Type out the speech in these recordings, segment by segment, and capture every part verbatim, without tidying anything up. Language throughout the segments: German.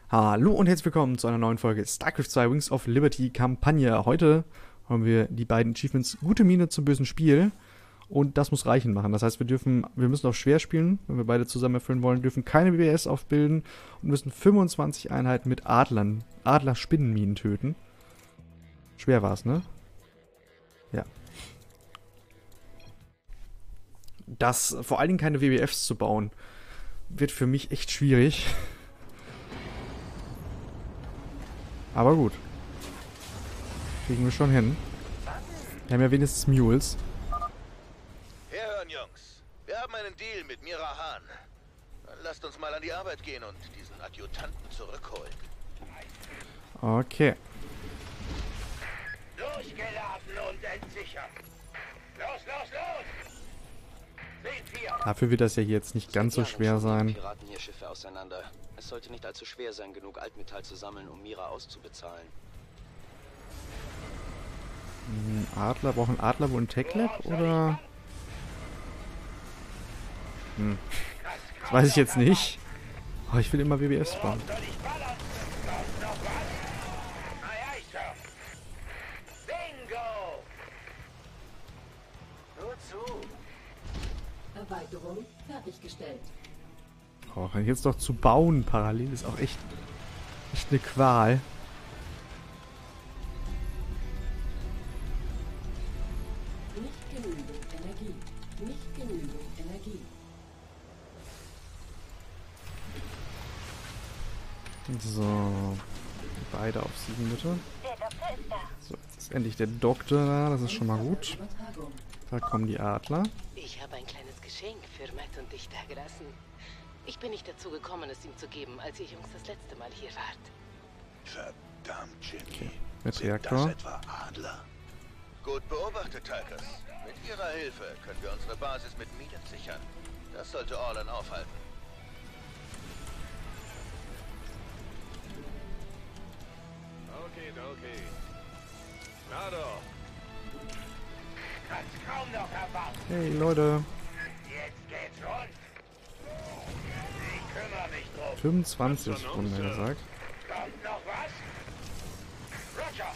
Hallo und herzlich willkommen zu einer neuen Folge StarCraft zwei Wings of Liberty Kampagne. Heute haben wir die beiden Achievements Gute Miene zum bösen Spiel und das muss reichen machen. Das heißt, wir dürfen, wir müssen auf schwer spielen, wenn wir beide zusammen erfüllen wollen, dürfen keine B B S aufbilden und müssen fünfundzwanzig Einheiten mit Adlern, Adler-Spinnenminen töten. Schwer war's, ne? Ja. Das, vor allen Dingen keine W B Fs zu bauen, wird für mich echt schwierig. Aber gut. Kriegen wir schon hin. Wir haben ja wenigstens Mules. Herhören, Jungs. Wir haben einen Deal mit Mira Hahn. Dann lasst uns mal an die Arbeit gehen und diesen Adjutanten zurückholen. Okay. Durchgeladen und entsichert. Los, los, los! Seht ihr! Dafür wird das ja hier jetzt nicht ganz so schwer sein. Piraten hier Schiffe auseinander. Es sollte nicht allzu schwer sein, genug Altmetall zu sammeln, um Mira auszubezahlen. Ein Adler, brauchen Adler wohl ein Tech-Lab oder? Hm. Das weiß ich jetzt nicht. Oh, ich will immer W B Fs bauen. Erweiterung fertiggestellt. Oh, jetzt doch zu bauen parallel ist auch echt, echt eine Qual. Nicht genügend Energie. Nicht genügend Energie. So. Beide auf sieben bitte. So, jetzt ist endlich der Doktor da. Das ist schon mal gut. Übertragung. Da kommen die Adler. Ich habe ein kleines Geschenk für Matt und dich dagelassen. Ich bin nicht dazu gekommen, es ihm zu geben, als ihr Jungs das letzte Mal hier wart. Verdammt, Jimmy. Okay. Mit Sind Reaktor. das etwa Adler? Gut beobachtet, Tychus. Mit Ihrer Hilfe können wir unsere Basis mit Minen sichern. Das sollte Orlan aufhalten. Okay, okay. Na doch. Kannst kaum noch erwarten. Hey Leute. Jetzt geht's rund. Ich kümmere mich drum. fünfundzwanzig Runden hat er gesagt. Kommt noch was? Roger.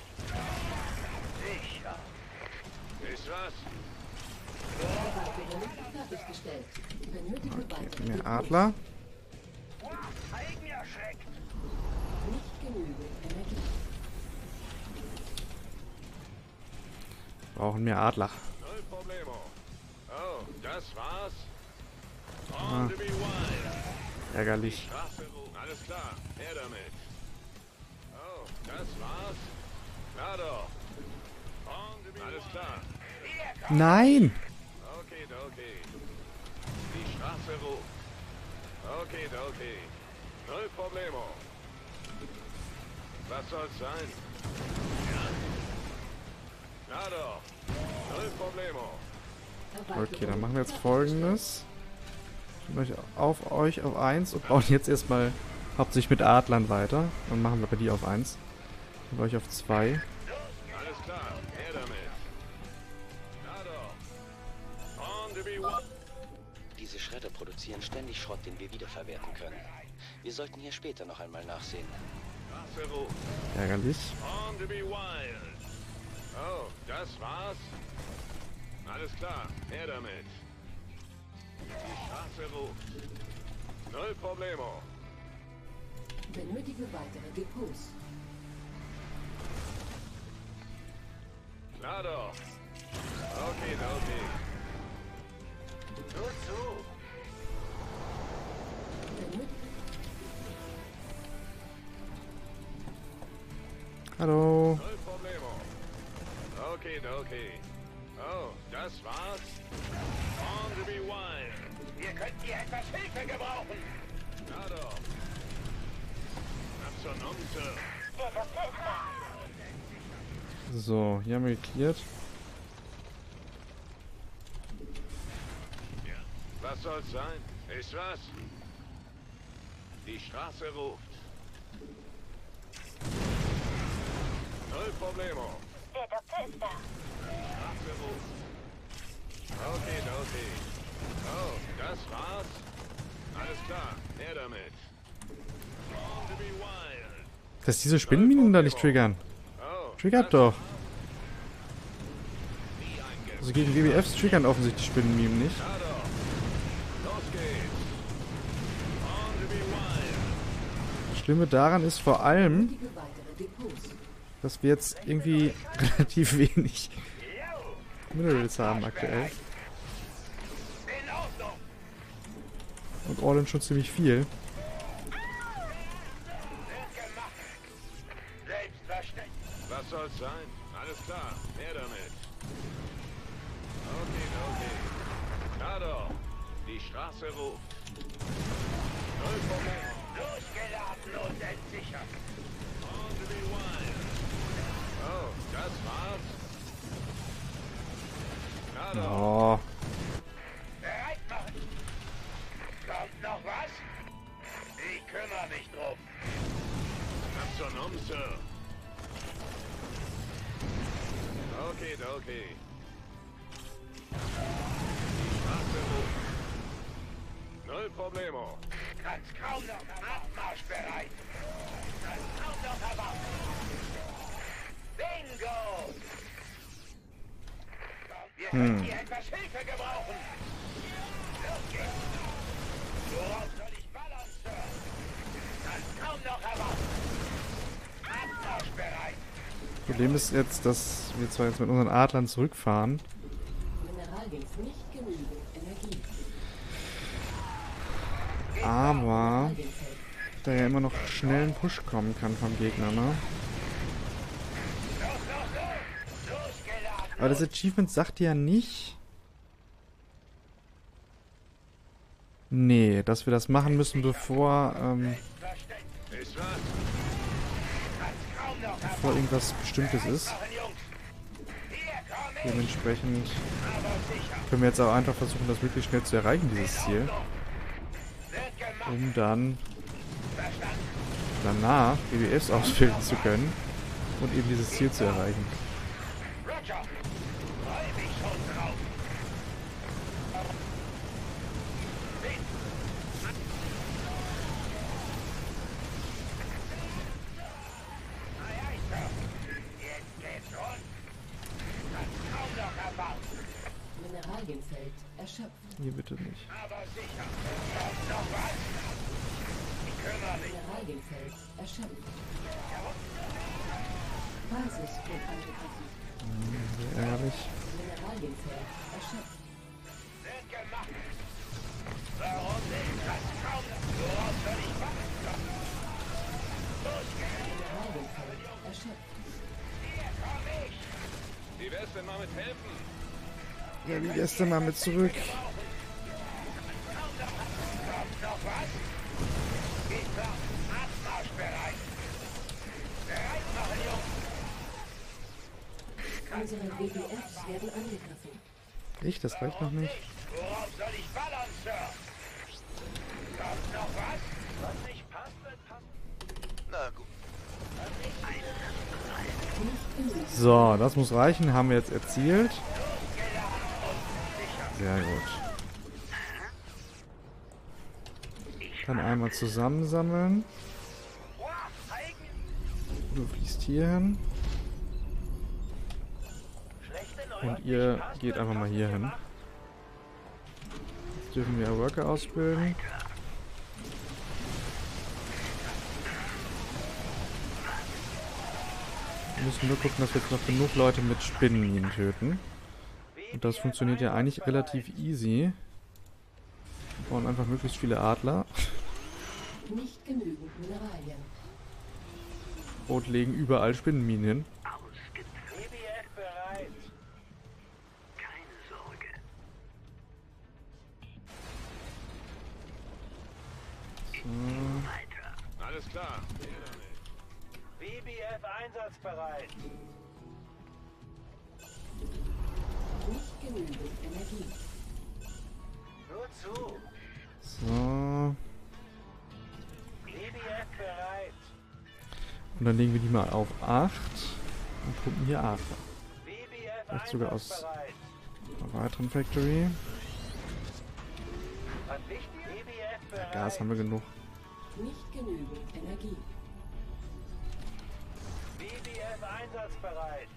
Sicher. Ist was? Erweiterung fertiggestellt. Benötige weitere Mehr Adler. Eigenerschreckt. Nicht genügend Energie. Brauchen mehr Adler. Null Problemo. Oh, das war's? Ah. On to be wild. Ärgerlich. Straße rum. Alles klar, her damit. Oh, das war's? Na doch. On to be Alles klar. Nein! Okay, okay. Die Straße ruft. Okay, okay. Null Problemo. Was soll's sein? Ja. Na doch. Null Problemo. Okay, dann machen wir jetzt Folgendes. Ich möchte auf euch auf eins und bauen jetzt erstmal hauptsächlich mit Adlern weiter. Dann machen wir bei die auf eins. Und euch auf zwei. Alles klar, her damit. Na doch. On to be wild. Diese Schredder produzieren ständig Schrott, den wir wiederverwerten können. Wir sollten hier später noch einmal nachsehen. Straße ruft. Ärgerlich. On to be wild. Oh, das war's? Alles klar, her damit. Die Straße ruft. Null Problemo. Benötige weitere Depots. Na doch. Okay, okay. Nur zu. Benötige Hallo. Null Problemo. Okay, okay. Oh, das war's? On to be wild. Wir könnten hier etwas Hilfe gebrauchen. Na doch. Na zur Nonte. So, hier haben wir geklärt. Ja. Was soll's sein? Ist was? Die Straße ruft. Null Problemo. Der Doktor ist da. Straße ruft. Okay, okay. Oh, das war's? Alles klar, her damit. On to be Dass diese Spinnenminen da nicht triggern. Oh, Triggert doch. Also gegen W B Fs triggern offensichtlich Spinnenminen nicht. na doch. Los geht's. Born to be wild. Das Schlimme daran ist vor allem, Benötige weitere Depots. dass wir jetzt irgendwie relativ wenig Minerals haben aktuell. In Ordnung. Und Orlan schon ziemlich viel. Selbstverständlich. Was soll's sein? Alles klar. Mehr damit. Okay, okay. Na doch. Die Straße ruft. Null Problem. Losgeladen und entsichert. Born to be wild. Oh, das war's? Na doch. Oh, Bereit machen. Kommt noch was? Ich kümmere mich drum. Was zur Numse? Okay, okay. Die Straße ruft. Null Problemo. Kannst kaum noch Abmarsch bereit. Kannst kaum noch erwarten. Bingo! Wir können hier etwas Hilfe gebrauchen. Los geht's. Worauf soll ich ballern, Sir? Kannst kaum noch erwarten. Abmarsch bereit. Problem ist jetzt, dass wir zwar jetzt mit unseren Adlern zurückfahren, Mineralien nicht genügend Energie. aber Mineralienfeld. da ja immer noch schnell ein Push kommen kann vom Gegner, ne? Aber das Achievement sagt ja nicht... Nee, dass wir das machen müssen, bevor, ähm, Ist was? Kannst kaum noch bevor irgendwas Bestimmtes ist. erwarten, Jungs. Hier komm ich, Dementsprechend aber sicher. können wir jetzt auch einfach versuchen, das möglichst schnell zu erreichen, dieses Ziel. Wird gemacht. Um dann Verstanden. danach B B Fs ausbilden zu können und eben dieses Ziel zu erreichen. Roger. Freu mich schon drauf. Ei, ei, Sir. Jetzt geht's rund. Kannst kaum noch erwarten. Mineralienfeld erschöpft. Hier bitte nicht. Aber sicher. Kommt noch was? Ich kümmere mich. Mineralienfeld erschöpft. Basiscode angegriffen. Sehr ärgerlich. Mineralienfeld erschöpft. Wird gemacht. Warum nicht? Das kaum noch. Worauf soll ich warten? Los geht's. Mineralienfeld erschöpft. Hier komm ich. Wie wär's denn mal mit helfen? Ja, wie wär's denn mal mit zurück? Kommt noch was? Geht klar. Abmarsch bereit. Bereit machen, Jungs. Unsere W B Fs werden angegriffen. Ich, das reicht noch nicht. Worauf soll ich ballern, Sir? Kommt noch was? Was nicht passt, wird passen. Na gut. Nicht genügend. So, das muss reichen. Haben wir jetzt erzielt. Sehr gut. Dann einmal zusammensammeln. Du fließt hier hin. Und ihr geht einfach mal hier hin. Jetzt dürfen wir Worker ausbilden. Wir müssen nur gucken, dass wir jetzt noch genug Leute mit Spinnenminen töten. Und das funktioniert ja eigentlich relativ easy. Wir brauchen einfach möglichst viele Adler. Nicht genügend Mineralien. Und legen überall Spinnenminen hin. B B F bereit. Keine Sorge. So. Alles klar. B B F einsatzbereit. Nicht genügend Energie. Nur zu. So. B B F bereit. Und dann legen wir die mal auf acht und pumpen hier Adler. B B F Vielleicht sogar aus einsatzbereit. einer weiteren Factory. Was wichtig? B B F bereit. Gas haben wir genug. Nicht genügend Energie. F einsatzbereit.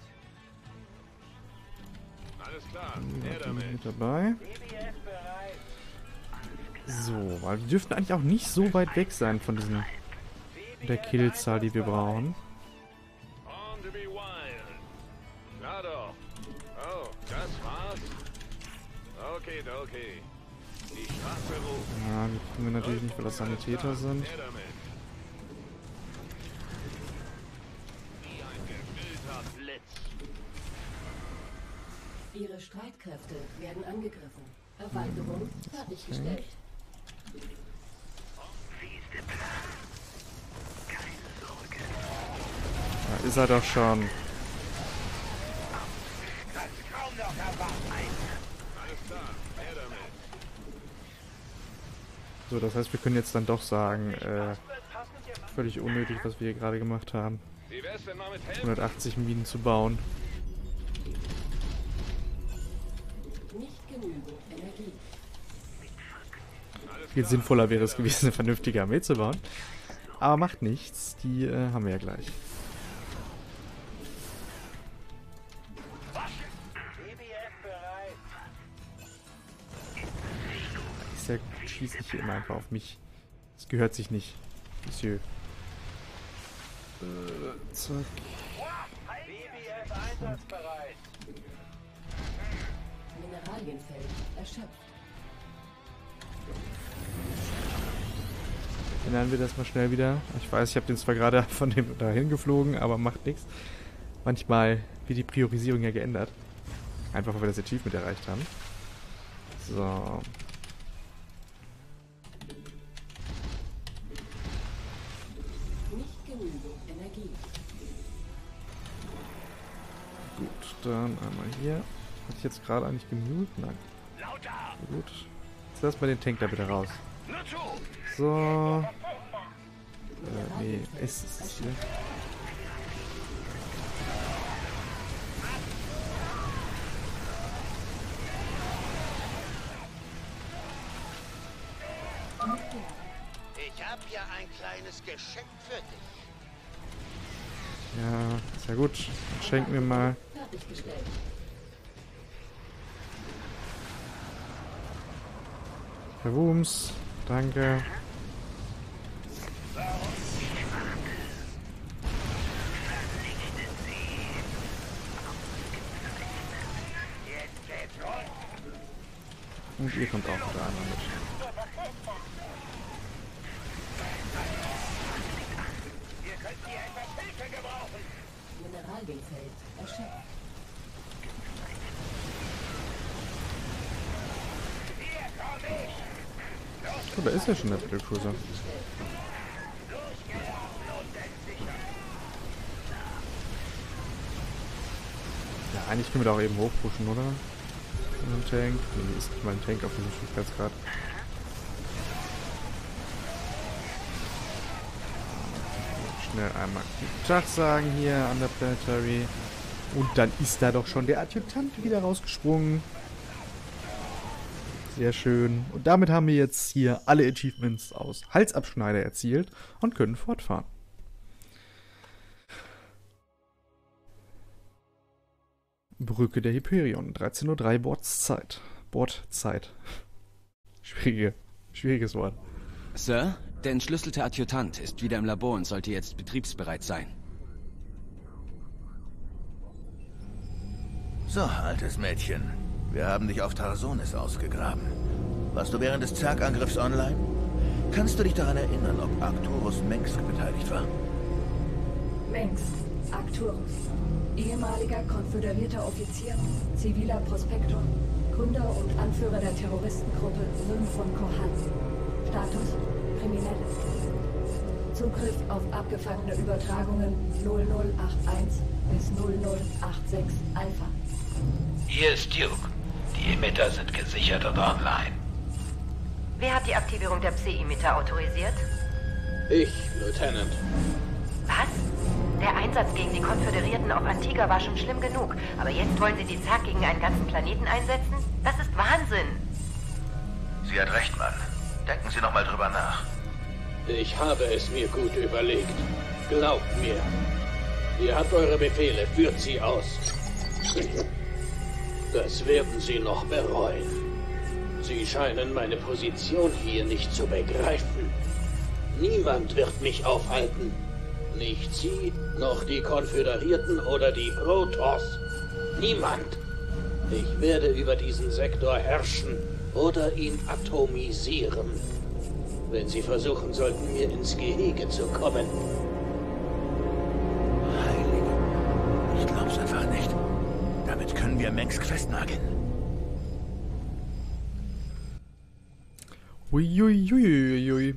Alles klar, her Mit damit. dabei. B B F bereit. So, weil die dürften eigentlich auch nicht so weit weg sein von diesen der Killzahl, die wir brauchen. On to be wild. Klar doch. Oh, das war's? Okay, okay. Die Straße ruft. Ja, die kriegen wir natürlich nicht, weil das Sanitäter sind. Her damit. Wie ein gewillter Blitz. Ihre Streitkräfte werden angegriffen. Erweiterung fertiggestellt. Da ist er doch schon. Alles klar, her damit. So, das heißt, wir können jetzt dann doch sagen, äh, völlig unnötig, was wir hier gerade gemacht haben. Wie wär's denn mal mit Helm? hundertachtzig Minen zu bauen. Nicht genügend Energie. Viel sinnvoller wäre es gewesen, eine vernünftige Armee zu bauen. Aber macht nichts, die äh, haben wir ja gleich. B B F bereit. Ist ja gut, schieß nicht immer einfach auf mich. Das gehört sich nicht, Monsieur. Äh, zack. B B F einsatzbereit. Mineralienfeld erschöpft. Ändern wir das mal schnell wieder. Ich weiß, ich habe den zwar gerade von dem dahin geflogen, aber macht nichts. Manchmal wird die Priorisierung ja geändert. Einfach, weil wir das Achievement erreicht haben. So. Nicht genügend Energie. Gut, dann einmal hier. Hatte ich jetzt gerade eigentlich gemute? Nein. Gut. Jetzt lass mal den Tank da bitte raus. So. Äh, nee, es ist hier. Ich habe ja ein kleines Geschenk für dich. Ja, ist ja gut. Dann schenken wir mal. Fertiggestellt. Herr Wumms. Danke. Und ihr kommt auch wieder einmal mit. Mineralienfeld erschöpft. Oh, da ist ja schon der Battlecruiser. Ja, eigentlich können wir da auch eben hochpushen, oder? Ein Tank. Nee, ist nicht mal ein Tank auf dem Schwierigkeitsgrad. Schnell einmal guten Tag sagen hier an der Planetary. Und dann ist da doch schon der Adjutant wieder rausgesprungen. Sehr schön. Und damit haben wir jetzt hier alle Achievements aus Halsabschneider erzielt und können fortfahren. Brücke der Hyperion, dreizehn Uhr drei Bordszeit. Bordzeit. Schwierige, schwieriges Wort. Sir, der entschlüsselte Adjutant ist wieder im Labor und sollte jetzt betriebsbereit sein. So, altes Mädchen. Wir haben dich auf Tarsonis ausgegraben. Warst du während des Zerg-Angriffs online? Kannst du dich daran erinnern, ob Arcturus Mengsk beteiligt war? Mengsk, Arcturus. Ehemaliger konföderierter Offizier, ziviler Prospektor, Gründer und Anführer der Terroristengruppe Söhne von Kohan. Status: Kriminelles. Zugriff auf abgefangene Übertragungen null null acht eins bis null null acht sechs Alpha. Hier ist Duke. Die Emitter sind gesichert und online. Wer hat die Aktivierung der Psi-Emitter autorisiert? Ich, Lieutenant. Was? Der Einsatz gegen die Konföderierten auf Antigua war schon schlimm genug. Aber jetzt wollen sie die Zerg gegen einen ganzen Planeten einsetzen? Das ist Wahnsinn! Sie hat recht, Mann. Denken Sie noch mal drüber nach. Ich habe es mir gut überlegt. Glaubt mir. Ihr habt eure Befehle, führt sie aus. Das werden Sie noch bereuen. Sie scheinen meine Position hier nicht zu begreifen. Niemand wird mich aufhalten. Nicht Sie, noch die Konföderierten oder die Protoss. Niemand. Ich werde über diesen Sektor herrschen oder ihn atomisieren. Wenn Sie versuchen sollten, mir ins Gehege zu kommen. Heilige. Ich glaub's einfach nicht. Damit können wir Mengsk festnageln. Uiuiuiui.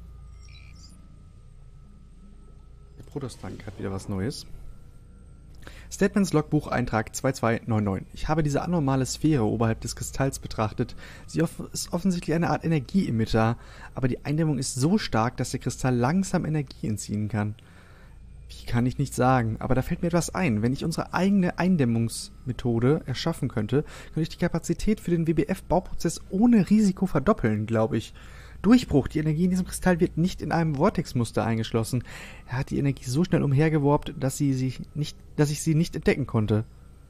Der Protoss-Tank hat wieder was Neues. Statements Logbuch Eintrag zwei zwei neun neun. Ich habe diese anormale Sphäre oberhalb des Kristalls betrachtet. Sie off- ist offensichtlich eine Art Energieemitter, aber die Eindämmung ist so stark, dass der Kristall langsam Energie entziehen kann. Wie kann ich nicht sagen, aber da fällt mir etwas ein. Wenn ich unsere eigene Eindämmungsmethode erschaffen könnte, könnte ich die Kapazität für den W B F-Bauprozess ohne Risiko verdoppeln, glaube ich. Durchbruch. Die Energie in diesem Kristall wird nicht in einem Vortex-Muster eingeschlossen. Er hat die Energie so schnell umhergeworbt, dass, sie sich nicht, dass ich sie nicht entdecken konnte.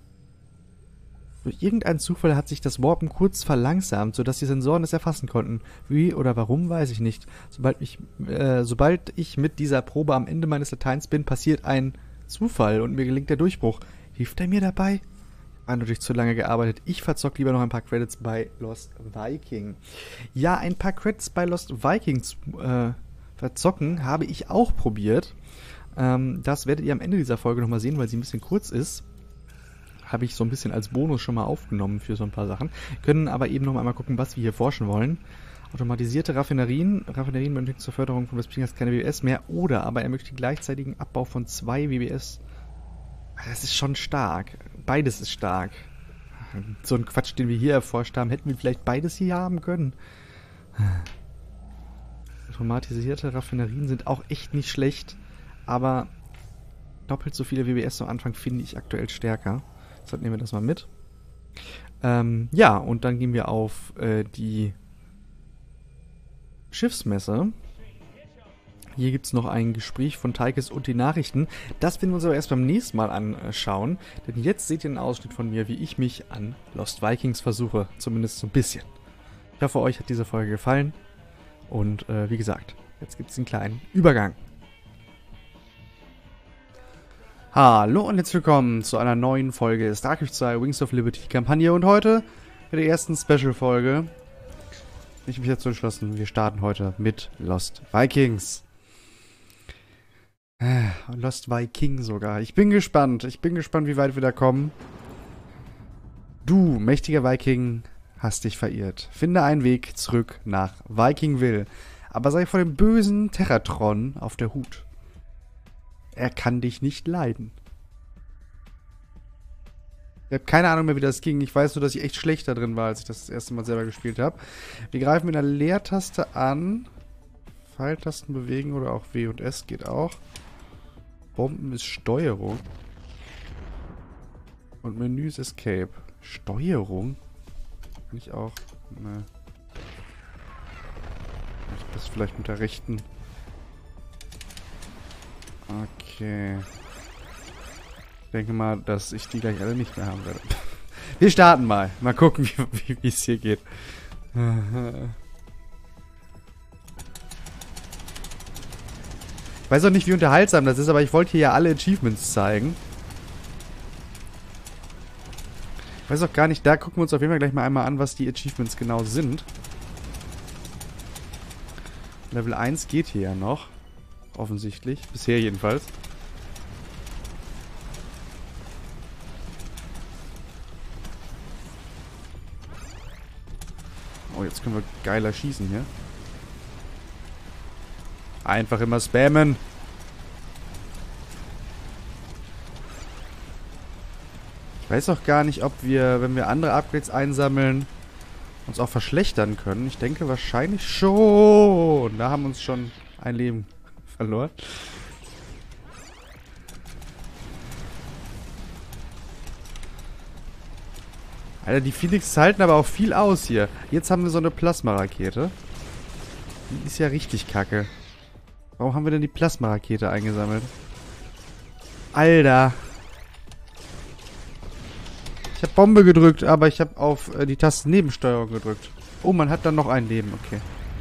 Durch irgendeinen Zufall hat sich das Warpen kurz verlangsamt, sodass die Sensoren es erfassen konnten. Wie oder warum, weiß ich nicht. Sobald ich, äh, sobald ich mit dieser Probe am Ende meines Lateins bin, passiert ein Zufall und mir gelingt der Durchbruch. Hilft er mir dabei? Eindeutig zu lange gearbeitet. Ich verzock lieber noch ein paar Credits bei Lost Viking. Ja, ein paar Credits bei Lost Viking zu äh, verzocken habe ich auch probiert. Ähm, das werdet ihr am Ende dieser Folge nochmal sehen, weil sie ein bisschen kurz ist. Habe ich so ein bisschen als Bonus schon mal aufgenommen für so ein paar Sachen. Können aber eben noch mal gucken, was wir hier forschen wollen. Automatisierte Raffinerien. Raffinerien benötigen zur Förderung von Westpingers keine W B S mehr. Oder aber ermöglicht den gleichzeitigen Abbau von zwei W B S. Das ist schon stark. Beides ist stark. So ein Quatsch, den wir hier erforscht haben, hätten wir vielleicht beides hier haben können. Automatisierte Raffinerien sind auch echt nicht schlecht. Aber doppelt so viele W B S am Anfang finde ich aktuell stärker. Deshalb nehmen wir das mal mit. Ähm, ja, und dann gehen wir auf äh, die Schiffsmesse. Hier gibt es noch ein Gespräch von Teikes und die Nachrichten. Das werden wir uns aber erst beim nächsten Mal anschauen. Denn jetzt seht ihr einen Ausschnitt von mir, wie ich mich an Lost Vikings versuche. Zumindest so ein bisschen. Ich hoffe, euch hat diese Folge gefallen. Und äh, wie gesagt, jetzt gibt es einen kleinen Übergang. Hallo und herzlich willkommen zu einer neuen Folge StarCraft zwei Wings of Liberty Kampagne. Und heute mit der ersten Special-Folge. Ich habe mich dazu entschlossen, wir starten heute mit Lost Vikings. Lost Viking sogar. Ich bin gespannt. Ich bin gespannt, wie weit wir da kommen. Du, mächtiger Viking, hast dich verirrt. Finde einen Weg zurück nach Vikingville. Aber sei vor dem bösen Terratron auf der Hut. Er kann dich nicht leiden. Ich habe keine Ahnung mehr, wie das ging. Ich weiß nur, dass ich echt schlecht da drin war, als ich das, das erste Mal selber gespielt habe. Wir greifen mit einer Leertaste an. Pfeiltasten bewegen oder auch W und S geht auch. Bomben ist Steuerung. Und Menü ist Escape. Steuerung? Kann ich auch... Ne. Ich das vielleicht mit der rechten... Okay. Ich denke mal, dass ich die gleich alle nicht mehr haben werde. Wir starten mal. Mal gucken, wie wie es hier geht. Ich weiß auch nicht, wie unterhaltsam das ist, aber ich wollte hier ja alle Achievements zeigen. Ich weiß auch gar nicht, da gucken wir uns auf jeden Fall gleich mal einmal an, was die Achievements genau sind. Level eins geht hier ja noch. Offensichtlich. Bisher jedenfalls. Oh, jetzt können wir geiler schießen hier. Einfach immer spammen. Ich weiß auch gar nicht, ob wir, wenn wir andere Upgrades einsammeln, uns auch verschlechtern können. Ich denke wahrscheinlich schon. Da haben wir uns schon ein Leben verloren. Alter, die Phoenix halten aber auch viel aus hier. Jetzt haben wir so eine Plasmarakete. Die ist ja richtig kacke. Warum haben wir denn die Plasmarakete eingesammelt? Alter. Ich habe Bombe gedrückt, aber ich habe auf äh, die Taste Nebensteuerung gedrückt. Oh, man hat dann noch ein Leben, okay.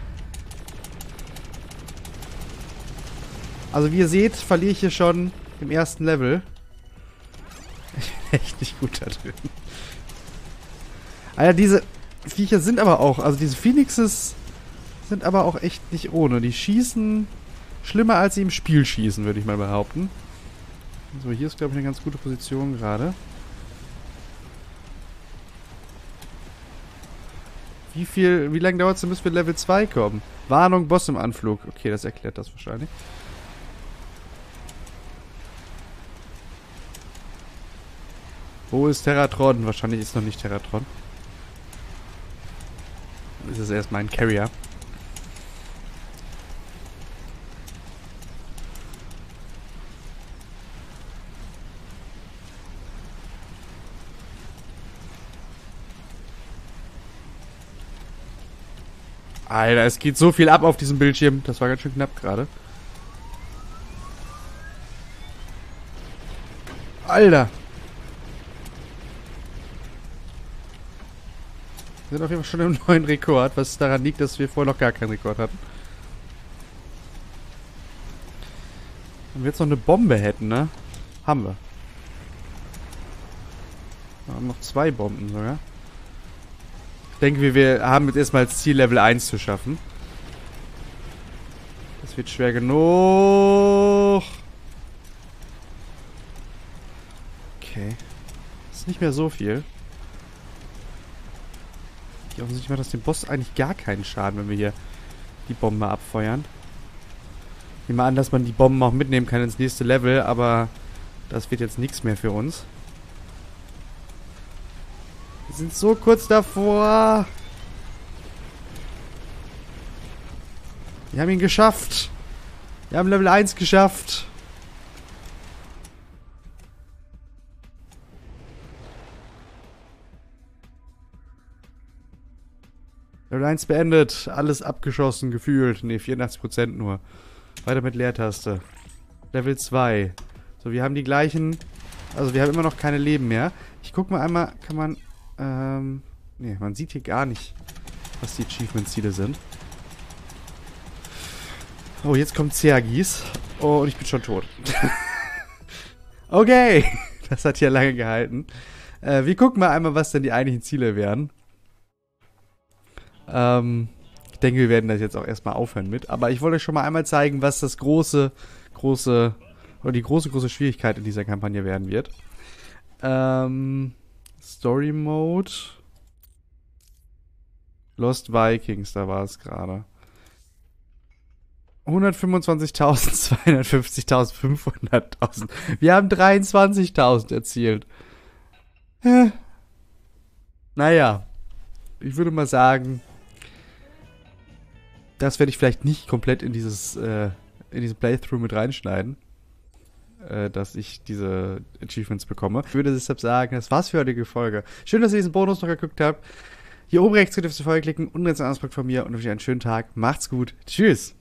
Also wie ihr seht, verliere ich hier schon im ersten Level. Ich bin echt nicht gut da drin. Alter, diese Viecher sind aber auch, also diese Phoenixes sind aber auch echt nicht ohne. Die schießen schlimmer, als sie im Spiel schießen, würde ich mal behaupten. So, hier ist, glaube ich, eine ganz gute Position gerade. Wie viel, wie lange dauert es denn, bis wir Level zwei kommen? Warnung, Boss im Anflug. Okay, das erklärt das wahrscheinlich. Wo ist Terratron? Wahrscheinlich ist noch nicht Terratron. Dann ist es erstmal ein Carrier. Alter, es geht so viel ab auf diesem Bildschirm. Das war ganz schön knapp gerade. Alter. Wir sind auf jeden Fall schon im neuen Rekord, was daran liegt, dass wir vorher noch gar keinen Rekord hatten. Wenn wir jetzt noch eine Bombe hätten, ne? Haben wir. Wir haben noch zwei Bomben sogar. Ich denke, wir haben jetzt erstmal als Ziel Level eins zu schaffen. Das wird schwer genug. Okay. Das ist nicht mehr so viel. Ich offensichtlich macht das dem Boss eigentlich gar keinen Schaden, wenn wir hier die Bombe abfeuern. Ich nehme an, dass man die Bomben auch mitnehmen kann ins nächste Level, aber das wird jetzt nichts mehr für uns. Wir sind so kurz davor. Wir haben ihn geschafft. Wir haben Level eins geschafft. Level eins beendet. Alles abgeschossen, gefühlt. Ne, vierundachtzig Prozent nur. Weiter mit Leertaste. Level zwei. So, wir haben die gleichen... Also, wir haben immer noch keine Leben mehr. Ich guck mal einmal, kann man... Ähm... Ne, man sieht hier gar nicht, was die Achievement-Ziele sind. Oh, jetzt kommt Zergis. Oh, und ich bin schon tot. Okay. Das hat hier lange gehalten. Äh, wir gucken mal einmal, was denn die eigentlichen Ziele wären. Ähm, ich denke, wir werden das jetzt auch erstmal aufhören mit. Aber ich wollte euch schon mal einmal zeigen, was das große, große, oder die große, große Schwierigkeit in dieser Kampagne werden wird. Ähm, Story Mode. Lost Vikings, da war es gerade. hundertfünfundzwanzigtausend, zweihundertfünfzigtausend, fünfhunderttausend. Wir haben dreiundzwanzigtausend erzielt. Äh. Naja. Ich würde mal sagen, das werde ich vielleicht nicht komplett in dieses äh, in diesen Playthrough mit reinschneiden, äh, dass ich diese Achievements bekomme. Ich würde deshalb sagen, das war's für die heutige Folge. Schön, dass ihr diesen Bonus noch geguckt habt. Hier oben rechts könnt ihr auf die Folge klicken, unten rechts ein Ausdruck von mir und wünsche euch einen schönen Tag. Macht's gut. Tschüss.